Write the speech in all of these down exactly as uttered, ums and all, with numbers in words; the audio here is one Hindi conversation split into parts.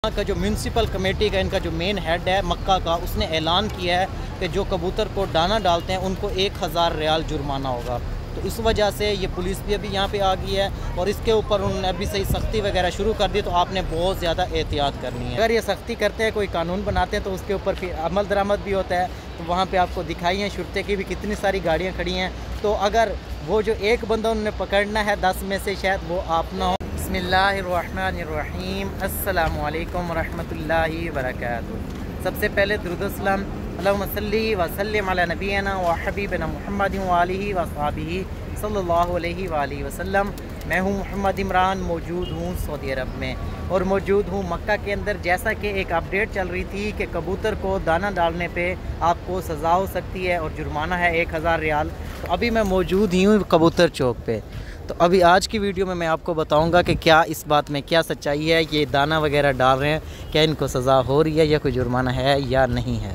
यहाँ का जो म्यूनसिपल कमेटी का इनका जो मेन हेड है मक्का का, उसने ऐलान किया है कि जो कबूतर को दाना डालते हैं उनको एक हज़ार रियाल जुर्माना होगा। तो इस वजह से ये पुलिस भी अभी यहाँ पे आ गई है और इसके ऊपर उन्होंने अभी सही सख्ती वगैरह शुरू कर दी। तो आपने बहुत ज़्यादा एहतियात करनी है। अगर ये सख्ती करते हैं, कोई कानून बनाते हैं, तो उसके ऊपर फिर अमल दरामद भी होता है। तो वहाँ पे आपको दिखाई है शुरते की भी कितनी सारी गाड़ियाँ खड़ी हैं। तो अगर वो जो एक बंदा उन्होंने पकड़ना है दस में से, शायद वो आप ना हो। बिस्मिल्लाहिर्रहमानिर्रहीम, अस्सलामु अलैकुम रहमतुल्लाहि व बरकातुहू। सबसे पहले दुरूद सलाम अल्लाहुम्मा सल्ली व सल्लिम अला नबीना व हबीबना मुहम्मदिन व आलिहि व अस्हाबिहि सल्लल्लाहु अलैहि व आलिहि वसल्लम। मैं हूँ मोहम्मद इमरान, मौजूद हूँ सऊदी अरब में और मौजूद हूँ मक्का के अंदर। जैसा कि एक अपडेट चल रही थी कि कबूतर को दाना डालने पे आपको सज़ा हो सकती है और जुर्माना है एक हज़ार रियाल। तो अभी मैं मौजूद ही हूँ कबूतर चौक पे। तो अभी आज की वीडियो में मैं आपको बताऊंगा कि क्या इस बात में क्या सच्चाई है, ये दाना वगैरह डाल रहे हैं, क्या इनको सज़ा हो रही है या कोई जुर्माना है या नहीं है।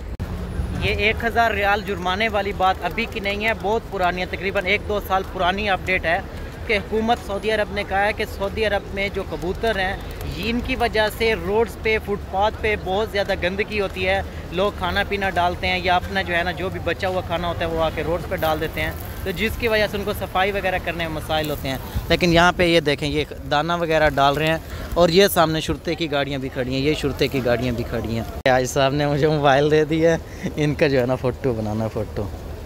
ये एक हज़ार रियाल जुर्माने वाली बात अभी की नहीं है, बहुत पुरानी है, तकरीबन एक दो साल पुरानी अपडेट है कि हुकूमत सऊदी अरब ने कहा है कि सऊदी अरब में जो कबूतर हैं इनकी वजह से रोड्स पे, फुटपाथ पे बहुत ज़्यादा गंदगी होती है। लोग खाना पीना डालते हैं या अपना जो है ना जो भी बचा हुआ खाना होता है वो आके रोड्स पे डाल देते हैं, तो जिसकी वजह से उनको सफाई वगैरह करने में मसाइल होते हैं। लेकिन यहाँ पे ये देखें, ये दाना वगैरह डाल रहे हैं और ये सामने शुरते की गाड़ियाँ भी खड़ी हैं, ये शुरते की गाड़ियाँ भी खड़ी हैं। आज साहब ने मुझे मोबाइल दे दिया है, इनका जो है ना फ़ोटो बनाना फ़ोटो।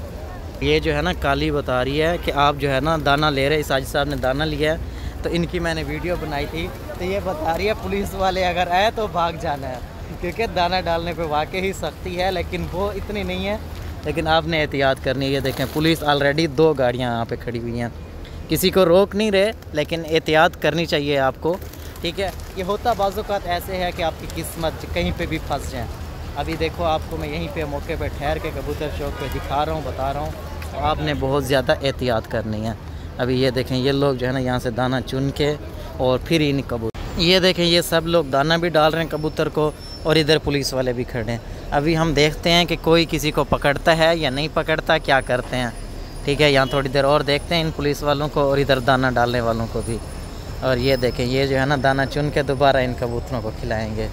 ये जो है ना काली बता रही है कि आप जो है ना दाना ले रहे, साजिद साहब ने दाना लिया है, तो इनकी मैंने वीडियो बनाई थी। तो ये बता रही है पुलिस वाले अगर आए तो भाग जाना है, क्योंकि दाना डालने पे वाकई ही सख्ती है, लेकिन वो इतनी नहीं है। लेकिन आपने एहतियात करनी है। ये देखें, पुलिस ऑलरेडी दो गाड़ियाँ यहाँ पे खड़ी हुई हैं, किसी को रोक नहीं रहे, लेकिन एहतियात करनी चाहिए आपको, ठीक है। ये होता बाज़-औक़ात ऐसे है कि आपकी किस्मत कहीं पे भी फंस जाए। अभी देखो, आपको मैं यहीं पे मौके पे ठहर के कबूतर चौक पे दिखा रहा हूँ, बता रहा हूँ, तो आपने बहुत ज़्यादा एहतियात करनी है। अभी ये देखें, ये लोग जो है ना यहाँ से दाना चुन के और फिर इन कबूतर, ये देखें, ये सब लोग दाना भी डाल रहे हैं कबूतर को और इधर पुलिस वाले भी खड़े हैं। अभी हम देखते हैं कि कोई किसी को पकड़ता है या नहीं पकड़ता, क्या करते हैं, ठीक है। यहाँ थोड़ी देर और देखते हैं इन पुलिस वालों को और इधर दाना डालने वालों को भी। और ये देखें, ये जो है ना दाना चुन के दोबारा इन कबूतरों को खिलाएंगे,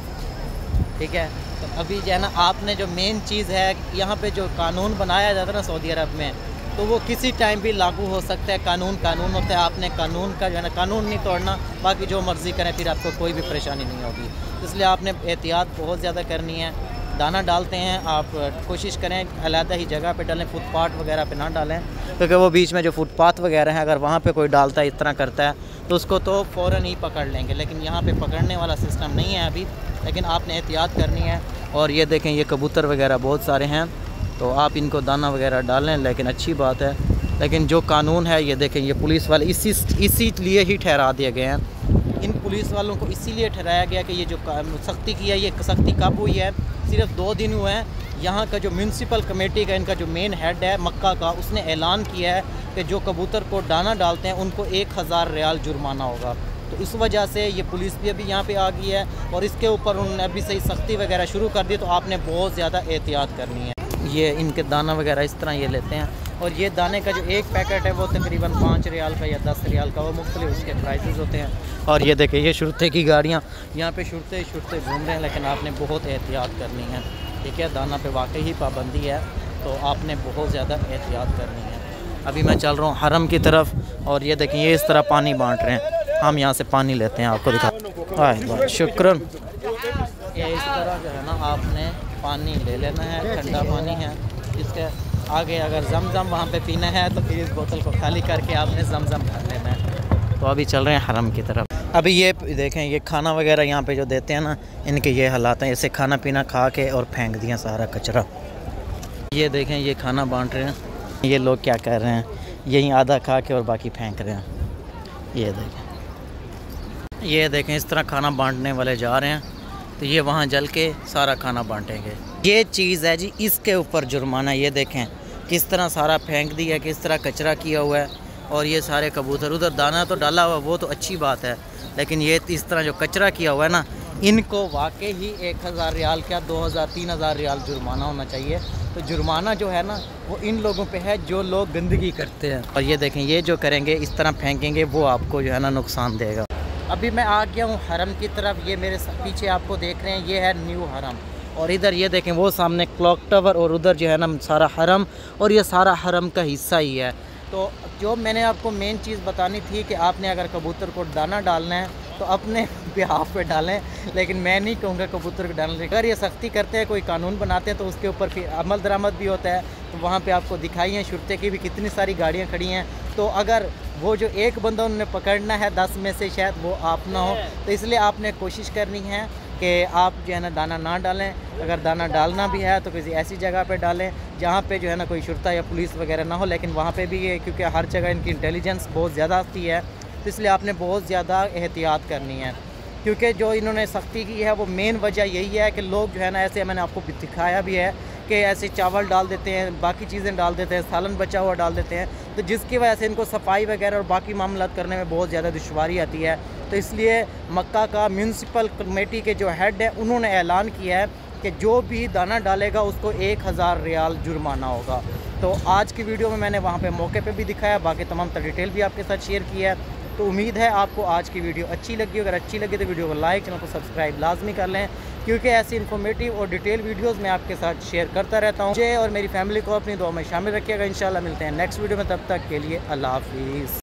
ठीक है। तो अभी जो है ना आपने जो मेन चीज़ है, यहाँ पे जो कानून बनाया जाता है ना सऊदी अरब में, तो वो किसी टाइम भी लागू हो सकता है। कानून कानून होता है, आपने कानून का जो है ना कानून नहीं तोड़ना, बाकी जो मर्ज़ी करें फिर आपको कोई भी परेशानी नहीं होगी। इसलिए आपने एहतियात बहुत ज़्यादा करनी है। दाना डालते हैं आप कोशिश करें अलग ही जगह पे डालें, फुटपाथ वगैरह पे ना डालें, क्योंकि वो बीच में जो फुटपाथ वगैरह है, अगर वहाँ पे कोई डालता है, इस तरह करता है, तो उसको तो फ़ौरन ही पकड़ लेंगे। लेकिन यहाँ पे पकड़ने वाला सिस्टम नहीं है अभी, लेकिन आपने एहतियात करनी है। और ये देखें, ये कबूतर वगैरह बहुत सारे हैं, तो आप इनको दाना वगैरह डालें, लेकिन अच्छी बात है। लेकिन जो कानून है, ये देखें, ये पुलिस वाले इसी इसी लिए ही ठहरा दिए गए हैं। इन पुलिस वालों को इसीलिए ठहराया गया कि ये जो सख्ती की है, ये सख्ती कब हुई है, सिर्फ दो दिन हुए हैं। यहाँ का जो म्यूनसिपल कमेटी का इनका जो मेन हेड है मक्का का, उसने ऐलान किया है कि जो कबूतर को दाना डालते हैं उनको एक हज़ार रियाल जुर्माना होगा। तो इस वजह से ये पुलिस भी अभी यहाँ पे आ गई है और इसके ऊपर उन्होंने अभी सही सख्ती वगैरह शुरू कर दी। तो आपने बहुत ज़्यादा एहतियात करनी है। ये इनके दाना वगैरह इस तरह ये लेते हैं, और ये दाने का जो एक पैकेट है वो तकरीबन पाँच रियाल का या दस रियाल का, वो मुख्तलिफ उसके प्राइसेस होते हैं। और ये देखिए, ये शुरते की गाड़ियाँ यहाँ पे शुरते शुरते घूम रहे हैं, लेकिन आपने बहुत एहतियात करनी है, ठीक है। दाना पे वाकई ही पाबंदी है, तो आपने बहुत ज़्यादा एहतियात करनी है। अभी मैं चल रहा हूँ हरम की तरफ, और ये देखिए, ये इस तरह पानी बाँट रहे हैं। हम यहाँ से पानी लेते हैं, आपको दिखा, शुक्र। ये इस तरह जो है ना आपने पानी ले लेना है, ठंडा पानी है। इसके आगे अगर जमजम वहाँ पे पीना है तो फिर इस बोतल को खाली करके आपने जमजम भर लेना है। तो अभी चल रहे हैं हरम की तरफ। अभी ये देखें, ये खाना वगैरह यहाँ पे जो देते हैं ना, इनके ये हालात हैं। ऐसे खाना पीना खा के और फेंक दिया सारा कचरा। ये देखें, ये खाना बांट रहे हैं, ये लोग क्या कर रहे हैं, यहीं आधा खा के और बाकी फेंक रहे हैं। ये देखें, ये देखें, इस तरह खाना बांटने वाले जा रहे हैं, तो ये वहाँ जल के सारा खाना बांटेंगे। ये चीज़ है जी, इसके ऊपर जुर्माना। ये देखें किस तरह सारा फेंक दिया, किस तरह कचरा किया हुआ है। और ये सारे कबूतर, उधर दाना तो डाला हुआ, वो तो अच्छी बात है, लेकिन ये इस तरह जो कचरा किया हुआ है ना, इनको वाकई ही एक हज़ार रियाल क्या दो हज़ार तीन हज़ार रियाल जुर्माना होना चाहिए। तो जुर्माना जो है ना वो इन लोगों पे है जो लोग गंदगी करते हैं। और ये देखें, ये जो करेंगे, इस तरह फेंकेंगे, वो आपको जो है ना नुकसान देगा। अभी मैं आ गया हूँ हरम की तरफ। ये मेरे पीछे आपको देख रहे हैं, ये है न्यू हरम। और इधर ये देखें वो सामने क्लॉक टावर, और उधर जो है ना सारा हरम, और ये सारा हरम का हिस्सा ही है। तो जो मैंने आपको मेन चीज़ बतानी थी कि आपने अगर कबूतर को दाना डालना है तो अपने बिहाफ पे डालें, लेकिन मैं नहीं कहूँगा कबूतर को डालने। अगर ये सख्ती करते हैं, कोई कानून बनाते हैं, तो उसके ऊपर फिर अमल दरामद भी होता है। तो वहाँ पे आपको दिखाई है शुरते की भी कितनी सारी गाड़ियाँ खड़ी हैं। तो अगर वो जो एक बंदा उन्होंने पकड़ना है दस में से, शायद वो आप ना हो, तो इसलिए आपने कोशिश करनी है कि आप जो है ना दाना ना डालें। अगर दाना डालना भी है तो किसी ऐसी जगह पे डालें जहाँ पे जो है ना कोई शुरता या पुलिस वगैरह ना हो। लेकिन वहाँ पे भी ये, क्योंकि हर जगह इनकी इंटेलिजेंस बहुत ज़्यादा आती है, तो इसलिए आपने बहुत ज़्यादा एहतियात करनी है। क्योंकि जो इन्होंने सख्ती की है वो मेन वजह यही है कि लोग जो है ना, ऐसे मैंने आपको दिखाया भी है कि ऐसे चावल डाल देते हैं, बाकी चीज़ें डाल देते हैं, सालन बचा हुआ डाल देते हैं, तो जिसकी वजह से इनको सफाई वगैरह और बाकी मामला करने में बहुत ज़्यादा दुश्वारी आती है। तो इसलिए मक्का का म्यूनसिपल कमेटी के जो हेड है उन्होंने ऐलान किया है कि जो भी दाना डालेगा उसको एक हज़ार रियाल जुर्माना होगा। तो आज की वीडियो में मैंने वहाँ पे मौके पे भी दिखाया, बाकी तमाम तर डिटेल भी आपके साथ शेयर की है। तो उम्मीद है आपको आज की वीडियो अच्छी लगी। अगर अच्छी लगी तो वीडियो को लाइक, चैनल को सब्सक्राइब लाजमी कर लें, क्योंकि ऐसी इन्फॉर्मेटिव और डिटेल वीडियोस मैं आपके साथ शेयर करता रहता हूँ। मुझे और मेरी फैमिली को अपनी दुआ में शामिल रखिएगा। इंशाल्लाह मिलते हैं नेक्स्ट वीडियो में, तब तक के लिए अल्लाह हाफिज़।